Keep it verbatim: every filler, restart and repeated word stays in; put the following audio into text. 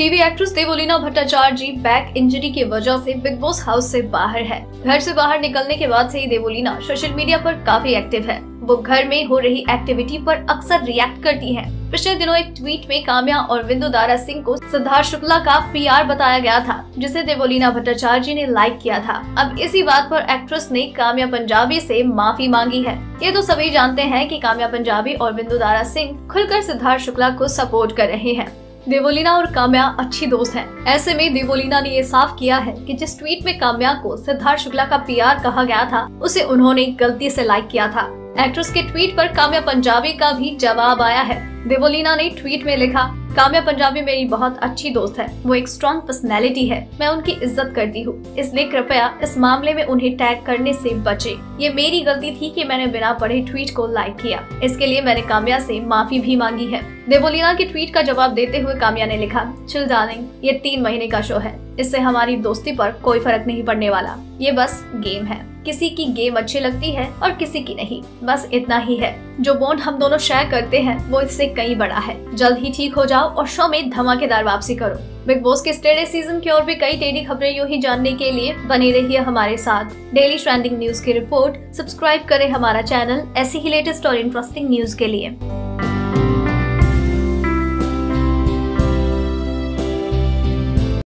TV actress Devoleena Bhattacharjee ji back injury की वजह से बिग बॉस हाउस से बाहर है। घर से बाहर निकलने के बाद से ही देवोलीना सोशल मीडिया पर काफी एक्टिव है। वो घर में हो रही एक्टिविटी पर अक्सर रिएक्ट करती हैं। पिछले दिनों एक ट्वीट में काम्या और विंदु दारा सिंह को सिद्धार्थ शुक्ला का पीआर बताया गया था, जिसे देवोलीना भट्टाचार्य जी ने लाइक किया था। अब इसी बात पर एक्ट्रेस ने काम्या पंजाबी से माफी मांगी है। ये तो सभी जानते हैं कि काम्या पंजाबी और विंदु दारा सिंह खुलकर सिद्धार्थ शुक्ला को सपोर्ट कर रहे हैं। देवोलीना और काम्या अच्छी दोस्त हैं। ऐसे में देवोलीना ने ये साफ किया है कि जिस ट्वीट में काम्या को सिद्धार्थ शुक्ला का पीआर कहा गया था, उसे उन्होंने गलती से लाइक किया था। एक्ट्रेस के ट्वीट पर काम्या पंजाबी का भी जवाब आया है। देवोलीना ने ट्वीट में लिखा, काम्या पंजाबी मेरी बहुत अच्छी दोस्त है। वो एक स्ट्रॉन्ग पर्सनैलिटी है। मैं उनकी इज्जत करती हूँ, इसलिए कृपया इस मामले में उन्हें टैग करने से बचे। ये मेरी गलती थी कि मैंने बिना पढ़े ट्वीट को लाइक किया। इसके लिए मैंने काम्या से माफी भी मांगी है। देवोलीना की ट्वीट का जवाब देते हुए काम्या ने लिखा, चिल डार्लिंग, ये तीन महीने का शो है। इससे हमारी दोस्ती पर कोई फर्क नहीं पड़ने वाला। ये बस गेम है। किसी की गेम अच्छी लगती है और किसी की नहीं, बस इतना ही है। जो बॉन्ड हम दोनों शेयर करते हैं वो इससे कहीं बड़ा है। जल्द ही ठीक हो जाओ और शो में धमाकेदार वापसी करो। बिग बॉस के स्टेडे सीजन की और भी कई टेढ़ी खबरें यूं ही जानने के लिए बने रहिए हमारे साथ। डेली ट्रेंडिंग न्यूज की रिपोर्ट सब्सक्राइब करें हमारा चैनल ऐसी ही लेटेस्ट और इंटरेस्टिंग न्यूज के लिए।